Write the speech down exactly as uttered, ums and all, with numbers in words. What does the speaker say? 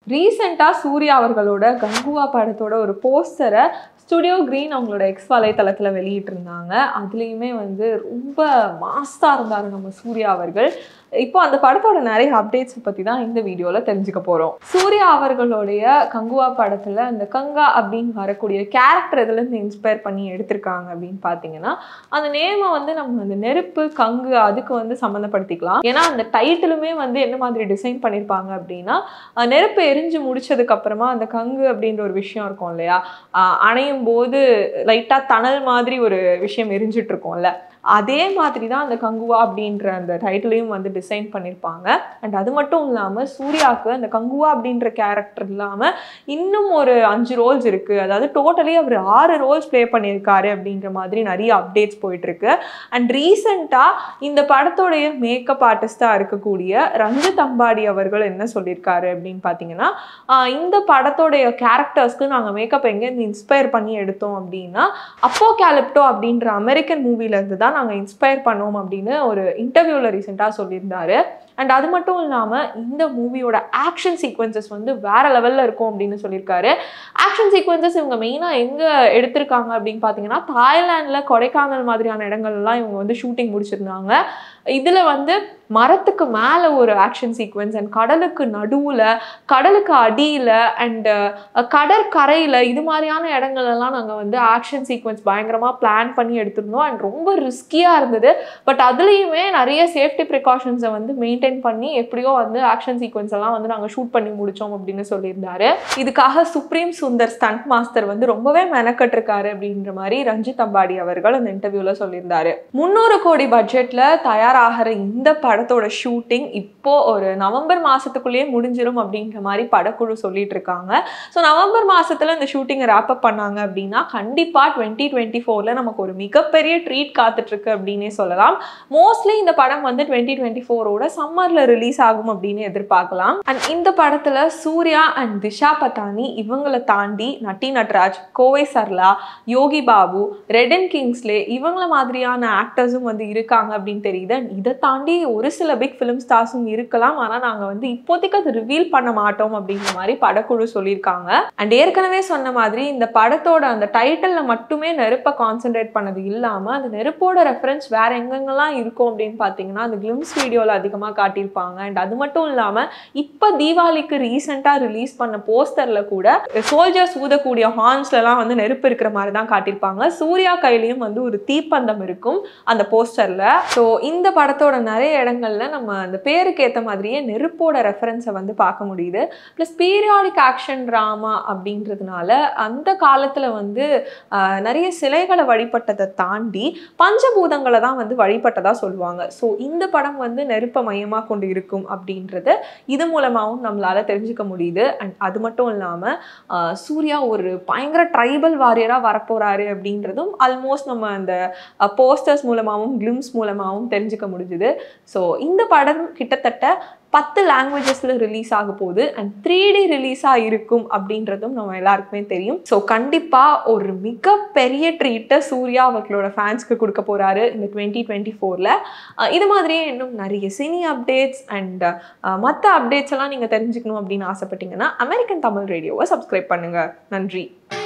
ரீசெண்டா சூர்யா அவர்களோட கங்குவா படத்தோட ஒரு போஸ்டரை ஸ்டுடியோ கிரீன் அவங்களோட எக்ஸ் வலைத்தளத்தில் வெளியிட்டிருந்தாங்க. அதுலேயுமே வந்து ரொம்ப மாஸ்டாக இருந்தார் நம்ம சூர்யா அவர்கள். இப்போ அந்த படத்தோட நிறைய அப்டேட்ஸ் பற்றி தான் இந்த வீடியோவில் தெரிஞ்சுக்க போகிறோம். சூர்யா அவர்களுடைய கங்குவா படத்தில் அந்த கங்கா அப்படின்னு வரக்கூடிய கேரக்டர் இதுலேருந்து இன்ஸ்பயர் பண்ணி எடுத்திருக்காங்க அப்படின்னு பார்த்தீங்கன்னா, அந்த நேமை வந்து நம்ம அந்த நெருப்பு கங்கு அதுக்கு வந்து சம்மந்தப்படுத்திக்கலாம். ஏன்னா அந்த டைட்டிலுமே வந்து என்ன மாதிரி டிசைன் பண்ணியிருப்பாங்க அப்படின்னா, நெருப்பு எரிஞ்சு முடிச்சதுக்கு அப்புறமா அந்த கங்கு அப்படின்ற ஒரு விஷயம் இருக்கும் இல்லையா, அணையும் போது லைட்டா தணல் மாதிரி ஒரு விஷயம் எரிஞ்சிட்டு இருக்கோம்ல, அதே மாதிரி தான் அந்த கங்குவா அப்படின்ற அந்த டைட்டிலையும் வந்து டிசைன் பண்ணியிருப்பாங்க. அண்ட் அது மட்டும் இல்லாமல் சூர்யாவுக்கு அந்த கங்குவா அப்படின்ற கேரக்டர் இல்லாமல் இன்னும் ஒரு அஞ்சு ரோல்ஸ் இருக்குது. அதாவது டோட்டலி அவர் ஆறு ரோல்ஸ் ப்ளே பண்ணியிருக்காரு அப்படின்ற மாதிரி நிறைய அப்டேட்ஸ் போயிட்டுருக்கு. அண்ட் ரீசெண்டாக இந்த படத்தோடைய மேக்கப் ஆர்டிஸ்டாக இருக்கக்கூடிய ரஞ்சித் அம்பாடி அவர்கள் என்ன சொல்லியிருக்காரு அப்படின்னு பார்த்தீங்கன்னா, இந்த படத்தோடைய கேரக்டர்ஸ்க்கு நாங்கள் மேக்கப் எங்கேருந்து இன்ஸ்பயர் பண்ணி எடுத்தோம் அப்படின்னா, அப்போகேலிப்டோ அப்படின்ற அமெரிக்கன் மூவிலேருந்து தான் நாங்கள் இன்ஸ்பயர் பண்ணோம் அப்படின்னு ஒரு இன்டர்வியூவில் ரீசெண்டாக சொல்லியிருந்தாரு. அண்ட் அது மட்டும் இல்லாமல் இந்த மூவியோட ஆக்ஷன் சீக்வன்சஸ் வந்து வேற லெவலில் இருக்கும் அப்படின்னு சொல்லியிருக்காரு. ஆக்ஷன் சீக்வன்சஸ் இவங்க மெயினாக எங்கே எடுத்திருக்காங்க அப்படின்னு பார்த்தீங்கன்னா, தாய்லாண்டில் கொடைக்கானல் மாதிரியான இடங்கள்லாம் இவங்க வந்து ஷூட்டிங் முடிச்சிருந்தாங்க. இதில் வந்து மரத்துக்கு மேலே ஒரு ஆக்ஷன் சீக்வன்ஸ் அண்ட் கடலுக்கு நடுவில், கடலுக்கு அடியில் அண்டு கடற்கரையில் இது மாதிரியான இடங்கள்லாம் நாங்கள் வந்து ஆக்ஷன் சீக்வன்ஸ் பயங்கரமாக பிளான் பண்ணி எடுத்திருந்தோம். அண்ட் ரொம்ப ரிஸ்கியாக இருந்தது. பட் அதுலேயுமே நிறைய சேஃப்டி ப்ரிகாஷன்ஸை வந்து மெயின்டைன் பண்ணி எப்படியோ வந்து ஆக்ஷன் சீக்வன்ஸ் எல்லாம் வந்து நாங்கள் ஷூட் பண்ணி முடித்தோம் அப்படின்னு சொல்லியிருந்தாரு. இதுக்காக சுப்ரீம் சுந்தர் ஸ்டண்ட் மாஸ்டர் வந்து ரொம்பவே மெனக்கட்டிருக்காரு அப்படின்ற மாதிரி ரஞ்சித் அம்பாடி அவர்கள் அந்த இன்டர்வியூவில் சொல்லியிருந்தாரு. முந்நூறு கோடி பட்ஜெட்டில் தயாராகிற இந்த படத்தோட ஷூட்டிங் இப்போ ஒரு நவம்பர் மாசத்துக்குள்ளேயே முடிஞ்சிரும் அப்படின்ற மாதிரி படக்குழு சொல்லிட்டு இருக்காங்க. ஸோ நவம்பர் மாசத்துல இந்த ஷூட்டிங்கை ரேப் அப் பண்ணாங்க அப்படின்னா கண்டிப்பா டுவெண்ட்டி டுவெண்ட்டி ஃபோர்ல நமக்கு ஒரு மிகப்பெரிய ட்ரீட் காத்துட்டு இருக்கு அப்படின்னே சொல்லலாம். மோஸ்ட்லி இந்த படம் வந்து டுவெண்ட்டி டுவெண்ட்டி ஃபோரோட சம்மர்ல ரிலீஸ் ஆகும் அப்படின்னு எதிர்பார்க்கலாம். அண்ட் இந்த படத்துல சூர்யா அண்ட் திஷா பதானி இவங்களை தாண்டி நட்டி நட்ராஜ், கோவை சர்லா, யோகி பாபு, ரெடன் கிங்ஸ்லே இவங்கள மாதிரியான ஆக்டர்ஸும் வந்து இருக்காங்க அப்படின்னு தெரியுது. இதை தாண்டி ஒரு சில பிக் ஃபிலிம் ஸ்டார்ஸும் இருக்கலாம். ஆனால் நாங்கள் வந்து இப்போதைக்கு அது ரிவீல் பண்ண மாட்டோம் அப்படிங்கிற மாதிரி படக்குழு சொல்லியிருக்காங்க. அண்ட் ஏற்கனவே சொன்ன மாதிரி இந்த படத்தோட அந்த டைட்டிலில் மட்டுமே நெருப்பை கான்சென்ட்ரேட் பண்ணது இல்லாமல் அந்த நெருப்போட ரெஃபரன்ஸ் வேற எங்கெங்கெல்லாம் இருக்கும் அப்படின்னு பார்த்தீங்கன்னா அந்த கிளிம்ஸ் வீடியோவில் அதிகமாக காட்டியிருப்பாங்க. அண்ட் அது மட்டும் இல்லாமல் இப்போ தீபாவளிக்கு ரீசெண்டாக ரிலீஸ் பண்ண போஸ்டரில் கூட சோல்ஜர்ஸ் ஊதக்கூடிய ஹார்ன்ஸ்லாம் வந்து நெருப்பு இருக்கிற மாதிரி தான் காட்டியிருப்பாங்க. சூர்யா கையிலையும் வந்து ஒரு தீப்பந்தம் இருக்கும் அந்த போஸ்டரில். ஸோ இந்த படத்தோட நிறைய இடங்கள்ல நம்ம அந்த பேருக்கு ஏற்ற மாதிரியே நெருப்போட ரெஃபரன்ஸை வந்து பார்க்க முடியுது. ப்ளஸ் பீரியாடிக் ஆக்ஷன் ட்ராமா அப்படின்றதுனால அந்த காலத்தில் வந்து நிறைய சிலைகளை வழிபட்டதை தாண்டி பஞ்சபூதங்களை தான் வந்து வழிபட்டதாக சொல்லுவாங்க. ஸோ இந்த படம் வந்து நெருப்பை மையமாக கொண்டு இருக்கும் அப்படின்றது இது மூலமாகவும் நம்மளால தெரிஞ்சுக்க முடியுது. அண்ட் அது மட்டும் இல்லாமல் சூர்யா ஒரு பயங்கர ட்ரைபல் வாரியராக வரப்போறாரு அப்படின்றதும் ஆல்மோஸ்ட் நம்ம அந்த போஸ்டர்ஸ் மூலமாகவும் கிளிம்ஸ் மூலமாகவும் தெரிஞ்சுக்க முடிஞ்சுது. ஸோ இந்த படம் கிட்டத்தட்ட பத்து லாங்குவேஜஸ்ல ரிலீஸ் ஆக போகுது அண்ட் த்ரீ டி ரிலீஸாக இருக்கும் அப்படின்றதும் நம்ம எல்லாருக்குமே தெரியும். ஸோ கண்டிப்பாக ஒரு மிகப்பெரிய ட்ரீட்டை சூர்யா அவர்களோட ஃபேன்ஸ்க்கு கொடுக்க போகிறாரு இந்த டுவெண்ட்டி டுவெண்ட்டி ஃபோரில். இது மாதிரியே இன்னும் நிறைய சினி அப்டேட்ஸ் அண்ட் மற்ற அப்டேட்ஸ் எல்லாம் நீங்கள் தெரிஞ்சுக்கணும் அப்படின்னு ஆசைப்பட்டீங்கன்னா அமெரிக்கன் தமிழ் ரேடியோவை சப்ஸ்கிரைப் பண்ணுங்கள். நன்றி.